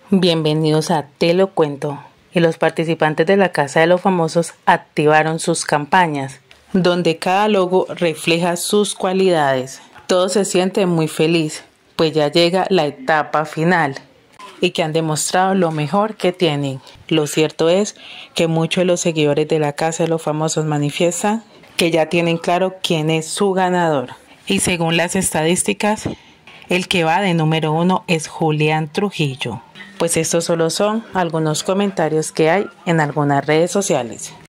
Bienvenidos a Te lo cuento. Y los participantes de la Casa de los Famosos activaron sus campañas, donde cada logo refleja sus cualidades. Todo se siente muy feliz, pues ya llega la etapa final y que han demostrado lo mejor que tienen. Lo cierto es que muchos de los seguidores de la Casa de los Famosos manifiestan que ya tienen claro quién es su ganador. Y según las estadísticas, el que va de número 1 es Julián Trujillo. Pues estos solo son algunos comentarios que hay en algunas redes sociales.